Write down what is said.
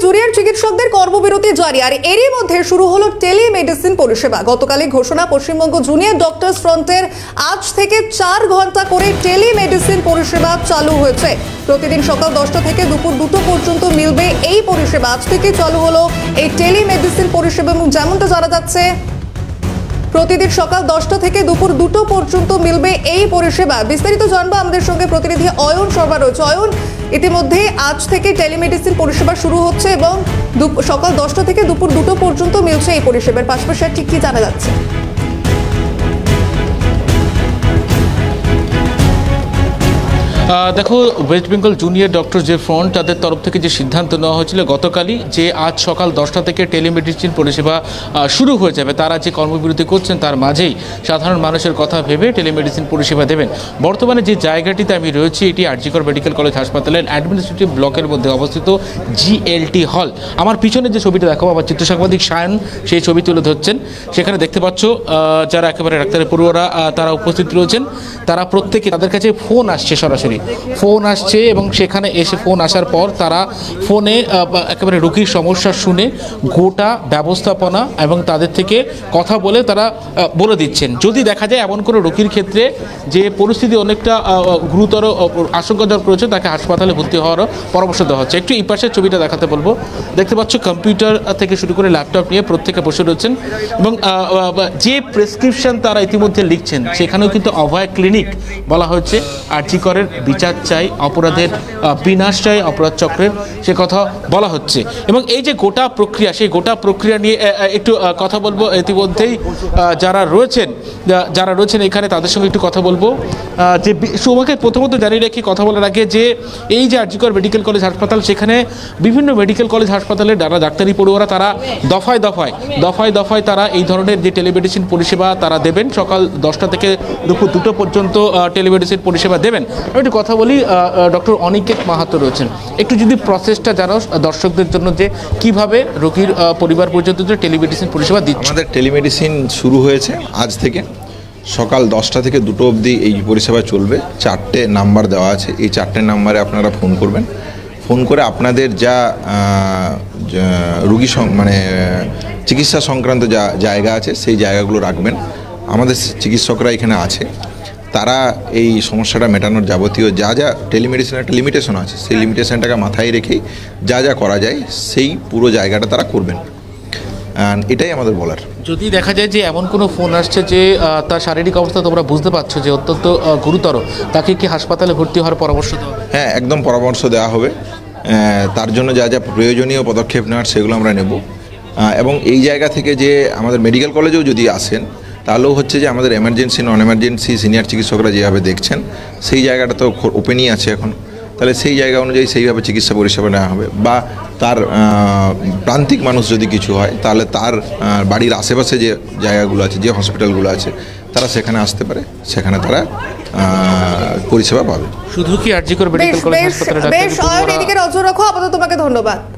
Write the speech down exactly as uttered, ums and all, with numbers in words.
Junior চিকিৎসকদের কর্মবিরতি জারি, আর এরই মধ্যে শুরু হলো টেলিমেডিসিন পরিষেবা। গতকালই ঘোষণা পশ্চিমবঙ্গ জুনিয়র ডক্টরস ফ্রন্টের আজ থেকে চার ঘন্টা করে টেলিমেডিসিন পরিষেবা চালু হয়েছে। প্রতিদিন সকাল দশটা থেকে দুপুর দুটো পর্যন্ত মিলবে এই পরিষেবা। আজ থেকে চালু হলো এই টেলিমেডিসিন পরিষেবা এবং যেমনটা জানা যাচ্ছে প্রতিদিন সকাল দশটা থেকে দুপুর দুটো পর্যন্ত মিলবে এই পরিষেবা। বিস্তারিত জানবো, আমাদের সঙ্গে প্রতিনিধি অয়ন শর্মা রয়েছে। অয়ন, ইতিমধ্যে আজ থেকে টেলিমেডিসিন পরিষেবা শুরু হচ্ছে এবং সকাল দশটা থেকে দুপুর দুটো পর্যন্ত মিলছে এই পরিষেবার। পাশাপাশি আর ঠিক কি জানা যাচ্ছে? দেখো, ওয়েস্ট বেঙ্গল জুনিয়র ডক্টর যে ফ্রন্ট তাদের তরফ থেকে যে সিদ্ধান্ত নেওয়া হয়েছিল গতকালই, যে আজ সকাল দশটা থেকে টেলিমেডিসিন পরিষেবা শুরু হয়ে যাবে। তারা যে কর্মবিরতি করছেন তার মাঝেই সাধারণ মানুষের কথা ভেবে টেলিমেডিসিন পরিষেবা দেবেন। বর্তমানে যে জায়গাটিতে আমি রয়েছি এটি আরজিকর মেডিকেল কলেজ হাসপাতালের অ্যাডমিনিস্ট্রেটিভ ব্লকের মধ্যে অবস্থিত জিএলটি হল। আমার পিছনে যে ছবিটা দেখাবো, আমার চিত্র সাংবাদিক সায়ন সেই ছবি তুলে ধরছেন। সেখানে দেখতে পাচ্ছ যারা একেবারে ডাক্তারের পড়ুয়ারা তারা উপস্থিত রয়েছেন। তারা প্রত্যেকে, তাদের কাছে ফোন আসছে, সরাসরি ফোন আসছে এবং সেখানে এসে ফোন আসার পর তারা ফোনে একেবারে রোগীর সমস্যা শুনে গোটা ব্যবস্থাপনা এবং তাদের থেকে কথা বলে তারা বলে দিচ্ছেন। যদি দেখা যায় এমন কোনো রোগীর ক্ষেত্রে যে পরিস্থিতি অনেকটা গুরুতর আশঙ্কাজনক রয়েছে, তাকে হাসপাতালে ভর্তি হওয়ার পরামর্শ দেওয়া হচ্ছে। একটু এই পাশের ছবিটা দেখাতে বলবো। দেখতে পাচ্ছ কম্পিউটার থেকে শুরু করে ল্যাপটপ নিয়ে প্রত্যেকে বসে রয়েছেন এবং যে প্রেসক্রিপশন তারা ইতিমধ্যে লিখছেন সেখানেও কিন্তু অভয় ক্লিনিক বলা হয়েছে। আরজিকরের বিচার চাই, অপরাধের বিনাশ চাই, অপরাধ চক্রের, সে কথা বলা হচ্ছে। এবং এই যে গোটা প্রক্রিয়া, সেই গোটা প্রক্রিয়া নিয়ে একটু কথা বলবো। ইতিমধ্যেই যারা রয়েছেন যারা রয়েছেন এখানে তাদের সঙ্গে একটু কথা বলবো। যে তোমাকে প্রথমত জানিয়ে রাখি কথা বলার আগে, যে এই যে আরজিকর মেডিকেল কলেজ হাসপাতাল, সেখানে বিভিন্ন মেডিকেল কলেজ হাসপাতালের যারা ডাক্তারি পড়ুয়ারা তারা দফায় দফায় দফায় দফায় তারা এই ধরনের যে টেলিমেডিসিন পরিষেবা তারা দেবেন। সকাল দশটা থেকে দুপুর দুটো পর্যন্ত টেলিমেডিসিন পরিষেবা দেবেন। আমি একটু কথা বলি, ডক্টর অনিকেত মাহাতো রয়েছেন। একটু যদি প্রসেসটা জানাও দর্শকদের জন্য, যে কিভাবে রোগীর পরিবার পর্যন্ত যে টেলিমেডিসিন পরিষেবা দিচ্ছে। আমাদের টেলিমেডিসিন শুরু হয়েছে আজ থেকে। সকাল দশটা থেকে দুটো অবধি এই পরিষেবা চলবে। চারটে নাম্বার দেওয়া আছে, এই চারটে নাম্বারে আপনারা ফোন করবেন। ফোন করে আপনাদের যা রুগী মানে চিকিৎসা সংক্রান্ত যা জায়গা আছে সেই জায়গাগুলো রাখবেন। আমাদের চিকিৎসকরা এখানে আছে, তারা এই সমস্যাটা মেটানোর যাবতীয় যা যা টেলিমেডিসিনের একটা লিমিটেশন আছে, সেই লিমিটেশনটাকে মাথায় রেখেই যা যা করা যায় সেই পুরো জায়গাটা তারা করবেন। এটাই আমাদের বলার। যদি দেখা যায় যে এমন কোনো ফোন আসছে যে তার শারীরিক অবস্থা তোমরা বুঝতে পারছো যে অত্যন্ত গুরুতর, তাকে কি হাসপাতালে ভর্তি হওয়ার পরামর্শ দেওয়া হবে? হ্যাঁ, একদম পরামর্শ দেওয়া হবে। তার জন্য যা যা প্রয়োজনীয় পদক্ষেপ নেওয়ার সেগুলো আমরা নেব। এবং এই জায়গা থেকে যে আমাদের মেডিকেল কলেজেও যদি আসেন, তাহলেও হচ্ছে যে আমাদের এমার্জেন্সি নন এমার্জেন্সি সিনিয়র চিকিৎসকরা যেভাবে দেখছেন সেই জায়গাটা তো ওপেনই আছে এখন। তাহলে সেই জায়গা অনুযায়ী সেইভাবে চিকিৎসা পরিষেবা নেওয়া হবে। বা তার প্রান্তিক মানুষ যদি কিছু হয়, তাহলে তার বাড়ির আশেপাশে যে জায়গাগুলো আছে, যে হসপিটালগুলো আছে, তারা সেখানে আসতে পারে, সেখানে তারা পরিষেবা পাবে। শুধু কি আরজিকর মেডিকেল কলেজ হাসপাতালে? বেশ, এদিকে নজর রাখো। আপাতত তোমাকে ধন্যবাদ।